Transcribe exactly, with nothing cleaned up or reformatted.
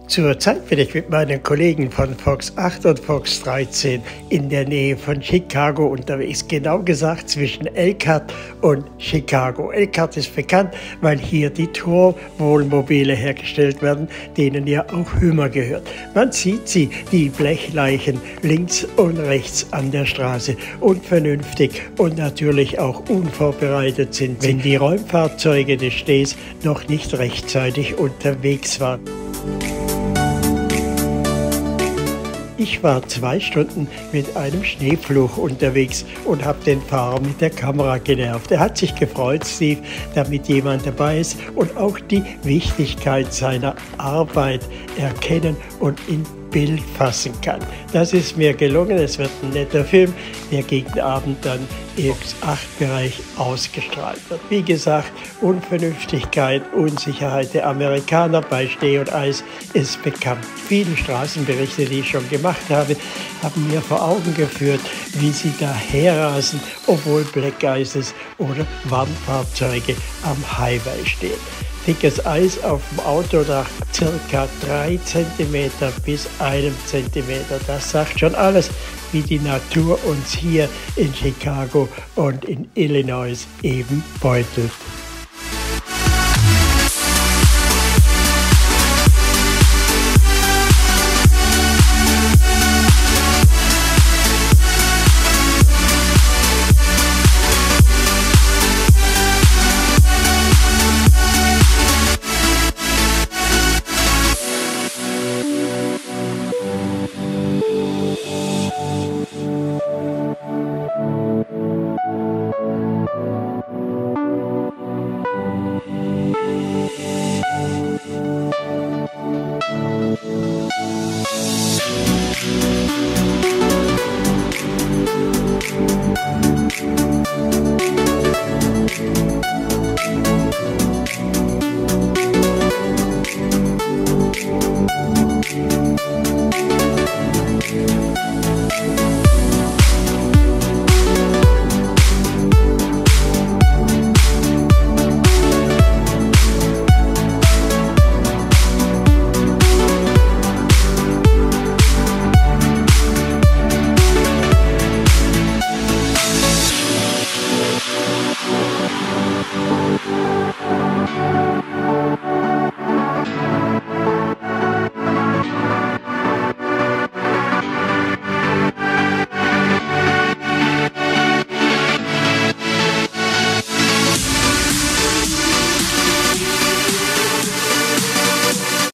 Zurzeit bin ich mit meinen Kollegen von Fox acht und Fox dreizehn in der Nähe von Chicago unterwegs, genau gesagt zwischen Elkhart und Chicago. Elkhart ist bekannt, weil hier die Tor-Wohnmobile hergestellt werden, denen ja auch Hummer gehört. Man sieht sie, die Blechleichen, links und rechts an der Straße, unvernünftig und natürlich auch unvorbereitet sind, wenn die Räumfahrzeuge des Städts noch nicht rechtzeitig unterwegs waren. Ich war zwei Stunden mit einem Schneepflug unterwegs und habe den Fahrer mit der Kamera genervt. Er hat sich gefreut, Steve, damit jemand dabei ist und auch die Wichtigkeit seiner Arbeit erkennen und in Bild fassen kann. Das ist mir gelungen. Es wird ein netter Film, der gegen Abend dann im acht Bereich ausgestrahlt wird. Wie gesagt, Unvernünftigkeit, Unsicherheit der Amerikaner bei Schnee und Eis ist bekannt. Viele Straßenberichte, die ich schon gemacht habe, haben mir vor Augen geführt, wie sie daherrasen, obwohl Black Ices oder Warnfahrzeuge am Highway stehen. Dickes Eis auf dem Autodach, circa drei Zentimeter bis einem Zentimeter. Das sagt schon alles, wie die Natur uns hier in Chicago und in Illinois eben beutelt.